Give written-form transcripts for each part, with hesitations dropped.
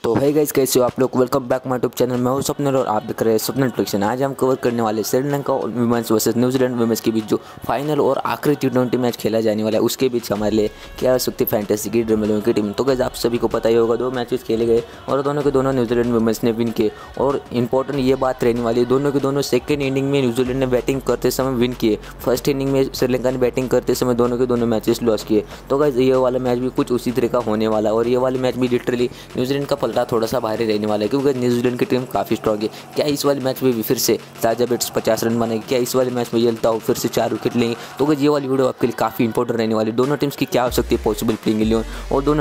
तो है गाइस, कैसे हो आप लोग। Welcome back my YouTube channel. मैं हूं स्वप्निल और आप देख रहे हैं स्वप्निल प्रेडिक्शन। आज हम कवर करने वाले Sri Lanka women's versus New Zealand women's के बीच जो फाइनल और आखिरी T20 मैच खेला जाने वाला है, उसके बीच हमारे लिए क्या हो सकती है फैंटेसी की ड्रीम 11 की टीम। तो गाइस, आप सभी को पता ही होगा, 2 मैचेस खेले गए और दोनों के दोनों न्यूजीलैंड वुमेन्स ने विन किए। और इंपॉर्टेंट ये बात रहने वाली है, दोनों के दोनों सेकेंड इनिंग में न्यूजीलैंड ने बैटिंग करते समय विन किए। फर्स्ट इनिंग में श्रीलंका ने बैटिंग करते समय दोनों के दोनों मैचेस लॉस किए। तो गाइस, ये वाला मैच भी कुछ उसी तरह का होने वाला है और ये वाले मैच भी लिटरली न्यूजीलैंड का पलटा थोड़ा सा भारी रहने वाला है, क्योंकि न्यूजीलैंड की टीम काफ़ी स्ट्रॉन्ग है। क्या इस वाले मैच में भी फिर से ताजा बेट्स 50 रन बनाएगी? क्या इस वाले मैच में येल्ता हो फिर से 4 विकेट लेंगे? तो ये वाली वीडियो आपके लिए काफ़ी इंपॉर्टेंट रहने वाली है। दोनों टीम्स की क्या हो सकती है पॉसिबल प्लेइंग 11 और दोनों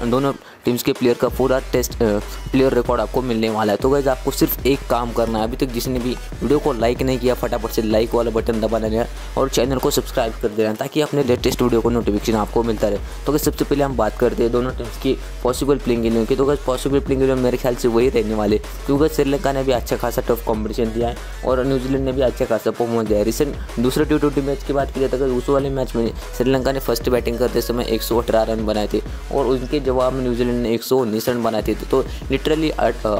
टीम्स के प्लेयर का पूरा टेस्ट प्लेयर रिकॉर्ड आपको मिलने वाला है। तो गाइस, आपको सिर्फ एक काम करना है, अभी तक जिसने भी वीडियो को लाइक नहीं किया फटाफट से लाइक वाला बटन दबा देना और चैनल को सब्सक्राइब कर देना, ताकि अपने लेटेस्ट वीडियो को नोटिफिकेशन आपको मिलता रहे। तो गाइस, सबसे पहले हम बात करते हैं दोनों टीम्स की पॉसिबल प्लेइंग 11 की। तो गाइस, पॉसिबल प्लेइंग 11 मेरे ख्याल से वही रहने वाले, क्योंकि श्रीलंका ने भी अच्छा खासा टफ कॉम्पिटिशन दिया है और न्यूजीलैंड ने भी अच्छा खासा परफॉर्मेंस दिया है। रिसेंट दूसरे T20 मैच की बात की जाए तो उस वाले मैच में श्रीलंका ने फर्स्ट बैटिंग करते समय 118 रन बनाए थे और उनके जवाब में न्यूजीलैंड ने 119 रन बनाए थे। तो लिटरली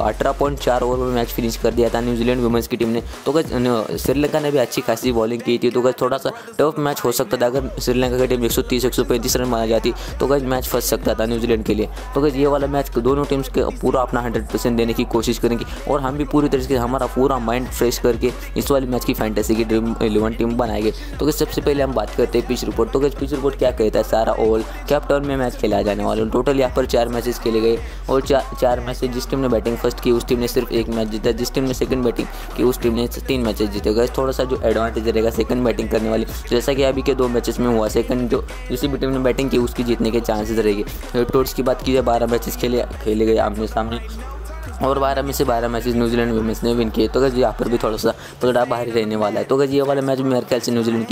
18.4 ओवर में मैच फिनिश कर दिया था न्यूजीलैंड वुमेन्स की टीम ने। तो श्रीलंका ने भी अच्छी खासी बॉलिंग की थी। तो थोड़ा सा टफ मैच हो सकता था, अगर श्रीलंका की टीम 130-135 रन बना जाती तो मैच फंस सकता था न्यूजीलैंड के लिए। तो ये वाला मैच दोनों टीम्स के पूरा अपना 100% देने की कोशिश करेंगे और हम भी पूरी तरीके से हमारा पूरा माइंड फ्रेश करके इस वाले मैच की फैंटेसी की ड्रीम 11 टीम बनाएंगे। तो सबसे पहले हम बात करते हैं पिच रिपोर्ट। तो पिच रिपोर्ट क्या कहता है, सारा ओवल कैप टाउन में मैच खेला जाने वाला। टोटल यहाँ पर 4 मैचेस खेले गए और 4 मैच से जिस टीम ने बैटिंग फर्स्ट की उस टीम ने सिर्फ 1 मैच जीता, जिस टीम ने सेकंड बैटिंग की उस टीम ने 3 मैचेस जीते गए। थोड़ा सा जो एडवांटेज रहेगा सेकंड बैटिंग करने वाली, जैसा कि अभी के 2 मैचेस में हुआ, सेकंड जो किसी भी टीम ने बैटिंग की उसकी जीतने के चांसेस रहेंगे। टोट्स की बात की जाए 12 मैचेस खेले गए आमने सामने और 12 में से 12 मैचेस न्यूजीलैंड वुमेन्स ने विन किए। तो यहाँ पर भी थोड़ा सा पलटा बाहर रहने वाला है। तो ये वाला मैच भी मेरे ख्याल से न्यूजीलैंड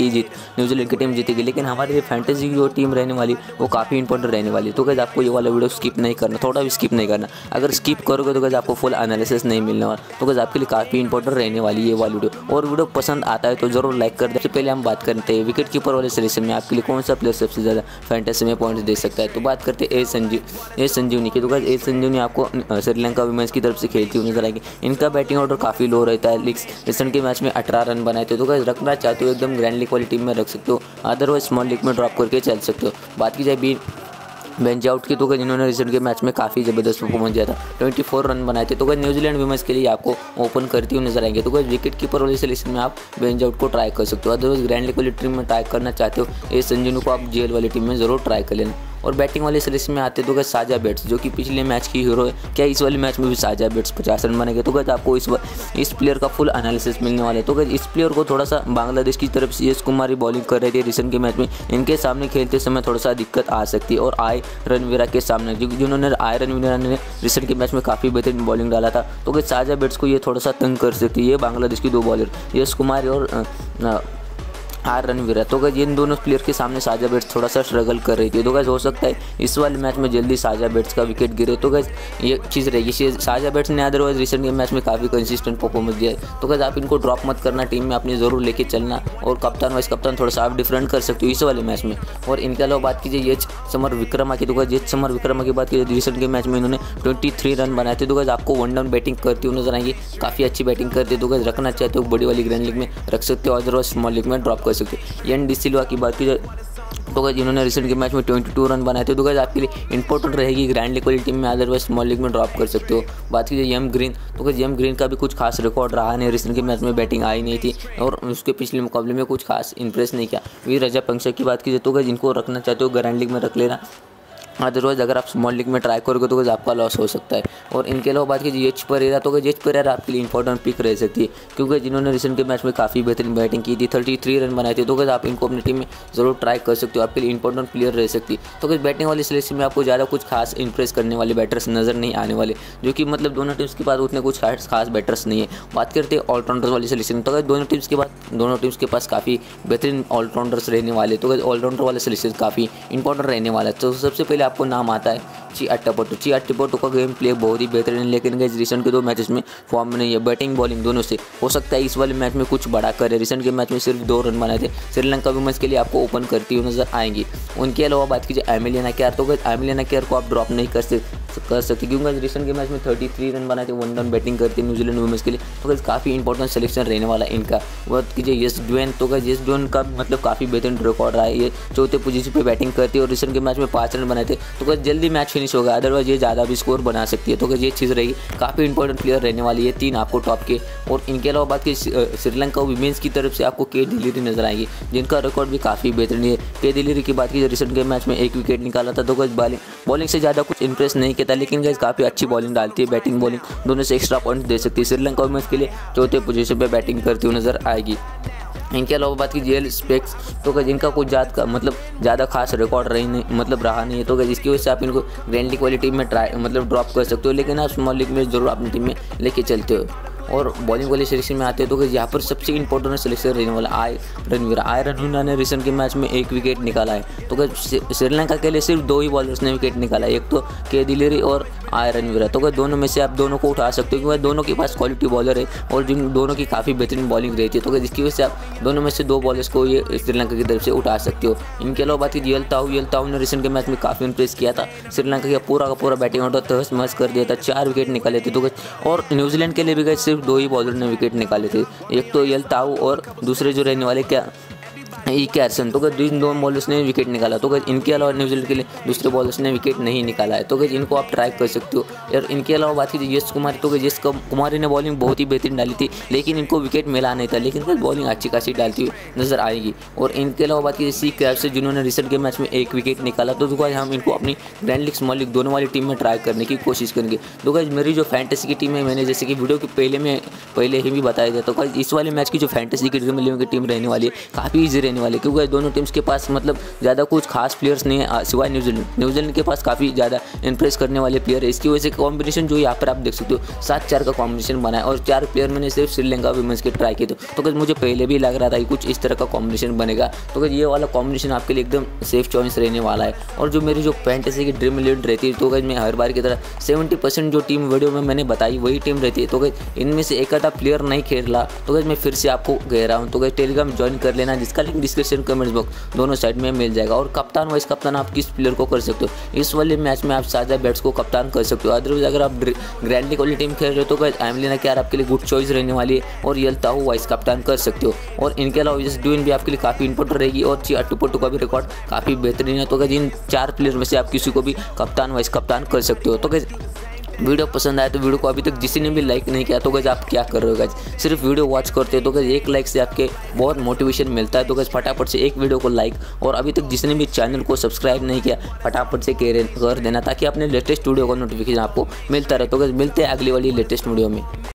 की टीम जीतेगी, लेकिन हमारे लिए फैंटेसी की जो टीम रहने वाली वो काफ़ी इंपॉर्टेंट रहने वाली। तो आपको ये वाला वीडियो स्किप नहीं करना, थोड़ा भी स्किप नहीं करना। अगर स्किप करोगे तो आपको फुल एनालिसिस नहीं मिलने वाला। तो आपके लिए काफ़ी इंपॉर्टेंट रहने वाली ये वाली वीडियो। और वीडियो पसंद आता है तो जरूर लाइक कर दे। सबसे पहले हम बात करते हैं विकेट कीपर वाले सिलेक्शन में आपके लिए कौन सा प्लेयर सबसे ज़्यादा फैंटेसी में पॉइंट्स दे सकता है। तो बात करते हैं ए संजीवनी की। तो ए संजीवनी आपको श्रीलंका वुमेन्स की तरफ से खेलती हुई नजर आएगी। इनका बैटिंग ऑर्डर काफ़ी लो रहता है। रिसेंट के मैच में 18 रन बनाए थे। तो गाइस, रखना चाहते हो एकदम ग्रैंड लीग वाली टीम में रख सकते हो, अदरवाइज स्मॉल लीग में ड्रॉप करके चल सकते हो। बात की जाए बेंच आउट की, तो जिन्होंने रिसेंट के मैच में काफ़ी ज़बरदस्त परफॉर्मेंस दिया था, 24 रन बनाए थे। तो न्यूजीलैंड वुमेन्स के लिए आपको ओपन करती हुई नजर आएंगे। तो विकेट कीपर वाले सिलेक्शन में आप बेंच आउट को ट्राई कर सकते हो, अदरवाइज ग्रैंड लीग वाली टीम में ट्राई करना चाहते हो ए संजीवनी को आप जेल वाली टीम में ज़रूर ट्राई कर लेना। और बैटिंग वाले सिलेक्शन में आते तो साजा बेट्स, जो कि पिछले मैच की हीरो है, क्या इस वाले मैच में भी साजा बेट्स 50 रन बनेंगे? तो आपको इस प्लेयर का फुल एनालिसिस मिलने वाला है। तो इस प्लेयर को थोड़ा सा बांग्लादेश की तरफ से यश कुमार बॉलिंग कर रहे थे रिसेंट के मैच में, इनके सामने खेलते समय थोड़ा सा दिक्कत आ सकती है। और आई रणवीरा के सामने जिन्होंने आई रणवीरा ने रिसेंट के मैच में काफ़ी बेहतरीन बॉलिंग डाला था, तो साजा बेट्स को ये थोड़ा सा तंग कर सकती है। ये बांग्लादेश की 2 बॉलर यश कुमार और आर रणवीरा, तो इन दोनों प्लेयर के सामने साजा बेट्स थोड़ा सा स्ट्रगल कर रही थी। तो हो सकता है इस वाले मैच में जल्दी साजा बेट्स का विकेट गिरे। तो ये चीज़ रहेगी। साजा बेट्स ने अदरवाइज रिसेंट के मैच में काफ़ी कंसिस्टेंट परफॉर्मेंस दिया है। तो आप इनको ड्रॉप मत करना, टीम में अपनी ज़रूर लेके चलना और कप्तान वाइस कप्तान थोड़ा सा आप डिफरेंट कर सकते हो इस वाले मैच में। और इनके अलावा बात कीजिए एच समर विक्रमा की। तो एच समर विक्रमा की बात कीजिए, रिसेंट के मैच में इन्होंने 23 रन बनाए थे। तो आपको 1 डाउन बैटिंग करती हुई नजर आएंगी, काफ़ी अच्छी बैटिंग करती है। तो रखना चाहते हो बड़ी वाली ग्रैंड लीग में रख सकते हो, अदरवाइज स्मॉल लीग में ड्रॉप कर सकते हो। एन डी सिल्वा की बात की जाए तो इन्होंने रिसेंट के मैच में 22 रन बनाए थे। तो आपके लिए इंपॉर्टेंट रहेगी ग्रैंड लीग वाली टीम में, अदरवाइज स्मॉल लीग में ड्रॉप कर सकते हो। बात कीजिए एम ग्रीन, तो एम ग्रीन का भी कुछ खास रिकॉर्ड रहा नहीं, रिसेंट के मैच में बैटिंग आई नहीं थी और उसके पिछले मुकाबले में कुछ खास इंप्रेस नहीं किया। वीर रजापंक्षा की बात कीजिए तो इनको रखना चाहते हो ग्रैंड लीग में रख लेना, अदरवाइज अगर आप स्मॉल लीग में ट्राई करोगे तो आपका लॉस हो सकता है। और इनके अलावा बात कीजिए एच परेरा, तो एच परेरा आपके लिए इंपॉर्टेंट पिक रह सकती है, क्योंकि जिन्होंने रिसेंट के मैच में काफ़ी बेहतरीन बैटिंग की थी, 33 रन बनाए थे। तो आप इनको अपनी टीम में ज़रूर ट्राई कर सकते हो, आपके लिए इंपॉर्टेंट प्लेयर रह सकती है। तो बैटिंग वाली सिलेक्शन में आपको ज़्यादा कुछ खास इंप्रेस करने वाले बैटर्स नज़र नहीं आने वाले, जो कि मतलब दोनों टीम्स के पास उतने कुछ खास बैटर्स नहीं है। बात करते हैं ऑलराउंडर्स वाली सिलेक्शन, तो दोनों टीम्स के पास काफ़ी बेहतरीन ऑलराउंडर्स रहने वाले। तो ऑलराउंडर वाले सिलेक्शन काफ़ी इंपॉर्टेंट रहने वाला है। तो सबसे पहले आपको नाम आता है ची अट्टापट्टू का गेम प्ले बहुत ही बेहतरीन है, लेकिन गाइस रिसेंट के 2 मैचेस में फॉर्म में नहीं है। बैटिंग बॉलिंग दोनों से हो सकता है इस वाले मैच में कुछ बड़ा करे। रिसेंट के मैच में सिर्फ 2 रन बनाए थे। श्रीलंका वुमेन्स के लिए आपको ओपन करती हुई नजर आएंगी। उनके अलावा बात कीजिए एमिलिया केयर, तो गाइस एमिलिया केयर को आप ड्रॉप नहीं कर सकते क्योंकि रिसेंट के मैच में 33 रन बनाए थे। 1 डाउन बैटिंग करती है न्यूजीलैंड वुमेन्स के लिए, तो गाइस काफ़ी इंपॉर्टेंट सिलेक्शन रहने वाला है इनका। बात कीजिए यस ड्वेन, तो गाइस यस ड्वेन का मतलब काफ़ी बेहतरीन रिकॉर्ड रहा है। ये 4थे पोजीशन पे बैटिंग करती है और रिसेंट के मैच में 5 रन बनाए थे, तो गाइस जल्दी मैच फिनिश होगा, अदरवाइज ये ज़्यादा भी स्कोर बना सकती है। तो गाइस ये चीज़ रहेगी, काफ़ी इंपॉर्टेंट प्लेयर रहने वाली है 3 आपको टॉप के। और इनके अलावा बात की श्रीलंका वुमेन्स की तरफ से आपको के दिलेरी नजर आएगी, जिनका रिकॉर्ड भी काफ़ी बेहतरीन है। के दिलेरी की बात की रिसेंट के मैच में 1 विकेट निकाला था, तो गाइस बॉलिंग से ज़्यादा कुछ इंप्रेस नहीं किया था, लेकिन गाइस काफ़ी अच्छी बॉलिंग डालती है। बैटिंग बॉलिंग दोनों से एक्स्ट्रा पॉइंट दे सकती है। श्रीलंका वुमेन्स के लिए 4थे पोजीशन पे बैटिंग करती हुई नजर आएगी। इनके अलावा बात की जेल स्पेक्स, तो गाइस इनका कुछ ज़्यादा खास रिकॉर्ड रहा नहीं है, तो गाइस इसकी वजह से आप इनको ग्रैंड लीग वाली टीम में ड्रॉप कर सकते हो, लेकिन आप स्मॉल लीग में जरूर अपनी टीम में लेके चलते हो। और बॉलिंग वाले सिलेक्शन में आते हैं तो गाइस यहाँ पर सबसे इंपॉर्टेंट सिलेक्शन रहने वाला आई रणवीरा ने रिसेंट के मैच में 1 विकेट निकाला है। तो गाइस श्रीलंका के लिए सिर्फ 2 ही बॉलर्स ने विकेट निकाला है, एक तो के दिलेरी और आई रणवीरा। तो गाइस दोनों में से आप दोनों को उठा सकते हो क्योंकि दोनों के पास क्वालिटी बॉलर है और जिन दोनों की काफ़ी बेहतरीन बॉलिंग रहती है। तो गाइस इसकी वजह से आप दोनों में से 2 बॉलर्स को ये श्रीलंका की तरफ से उठा सकते हो। इनके अलावा बात की यलताऊ ने रिसेंट के मैच में काफ़ी इंप्रेस किया था। श्रीलंका का पूरा बैटिंग ऑर्डर तहस महस कर दिया था, 4 विकेट निकाले थे। तो गाइस और न्यूजीलैंड के लिए भी गाइस सिर्फ 2 ही बॉलर ने विकेट निकाले थे, एक तो यलताऊ और दूसरे जो रहने वाले कैरसन। तो गाइस 2 बॉलर्स ने विकेट निकाला। तो गाइस इनके अलावा न्यूजीलैंड के लिए दूसरे बॉलर्स ने विकेट नहीं निकाला है, तो गाइस इनको आप ट्राई कर सकते हो। और इनके अलावा बात कीजिए यश कुमारी, तो गाइस यश कुमारी ने बॉलिंग बहुत ही बेहतरीन डाली थी, लेकिन इनको विकेट मिला नहीं था, लेकिन गाइस बॉलिंग अच्छी खासी डालती हुई नजर आएगी। और इनके अलावा बात कीजिए सी क्रैब्स से, जिन्होंने रिसेंट के मैच में 1 विकेट निकाला, तो गाइस हम इनको अपनी ग्रैंड लीग स्मॉल लीग दोनों वाली टीम में ट्राई करने की कोशिश करेंगे। तो गाइस मेरी जो फैंटेसी की टीम है, मैंने जैसे कि वीडियो के पहले ही भी बताया था, तो गाइस इस वाले मैच की जो फैंटेसी की ड्रीम 11 की टीम रहने वाली है काफ़ी ईजी रहने वाली है, क्योंकि दोनों टीम्स के पास ज़्यादा कुछ खास प्लेयर्स नहीं है सिवाय न्यूजीलैंड के पास काफ़ी ज़्यादा इंप्रेस करने वाले प्लेयर है। इसकी वजह से कॉम्बिनेशन जो यहाँ पर आप देख सकते हो 7-4 का कॉम्बिनेशन बना है और 4 प्लेयर मैंने सिर्फ श्रीलंका वुमेन्स के ट्राई किए थे। तो गाइस मुझे पहले भी लग रहा था कि कुछ इस तरह का कॉम्बिनेशन बनेगा, तो गाइस ये वाला कॉम्बिनेशन आपके लिए एकदम सेफ चॉइस रहने वाला है। और जो मेरी जो फैंटेसी की ड्रीम 11 रहती है, तो गाइस मैं हर बार की तरह 70% जो टीम वीडियो में मैंने बताई वही टीम रहती है। तो गाइस इनमें से एक आधा प्लेयर नहीं खेल रहा, तो गाइस मैं फिर से आपको कह रहा हूँ, तो गाइस टेलीग्राम ज्वाइन कर लेना, जिसका लिंक डिस्क्रिप्शन कमेंट्स बॉक्स दोनों साइड में मिल जाएगा। और कप्तान वाइस कप्तान आप किस प्लेयर को कर सकते हो, इस वाले मैच में आप साझा बैट्स को कप्तान कर सकते हो। अदरवाइज अगर आप ग्रैंड लीग वाली टीम खेल रहे हो तो गाइस एमिलिया केयर आपके लिए गुड चॉइस रहने वाली है और यलताऊ वाइस कप्तान कर सकते हो। और इनके अलावा यस ड्वेन भी आपके लिए काफ़ी इंपॉर्टेंट रहेगी और ची अट्टापट्टू का भी रिकॉर्ड काफ़ी बेहतरीन है। तो गाइस इन 4 प्लेयर में से आप किसी को भी कप्तान वाइस कप्तान कर सकते हो। तो गाइस वीडियो पसंद आया तो वीडियो को अभी तक किसी ने भी लाइक नहीं किया, तो गाइस आप क्या कर रहे हो गाइस, सिर्फ वीडियो वॉच करते हो। तो गाइस 1 लाइक से आपके बहुत मोटिवेशन मिलता है। तो गाइस फटाफट से एक वीडियो को लाइक, और अभी तक जिसने भी चैनल को सब्सक्राइब नहीं किया फटाफट से कर देना, ताकि अपने लेटेस्ट वीडियो का नोटिफिकेशन आपको मिलता रहे। तो गाइस मिलते हैं अगली वाली लेटेस्ट वीडियो में।